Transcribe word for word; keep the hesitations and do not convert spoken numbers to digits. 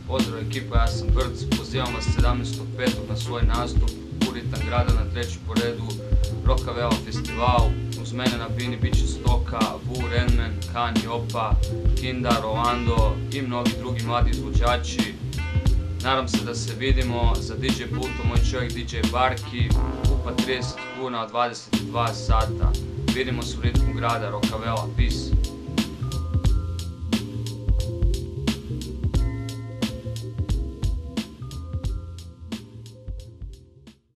Pozdrav ekipa, ja sam Brc, pozivam vas sedamnaestog petog na svoj nastup u Ritam grada na treći po redu Rockavela festival. Uz mene na bini bit će Stoka, Vu, Renman, Kani, Opa, Kinda, Rolando i mnogi drugi mladi izvođači. Nadam se da se vidimo. Za D J pultom moj čovjek D J Barki, upa trideset kuna od dvadeset dva sata. Vidimo se u Ritmu grada, Rockavela, peace.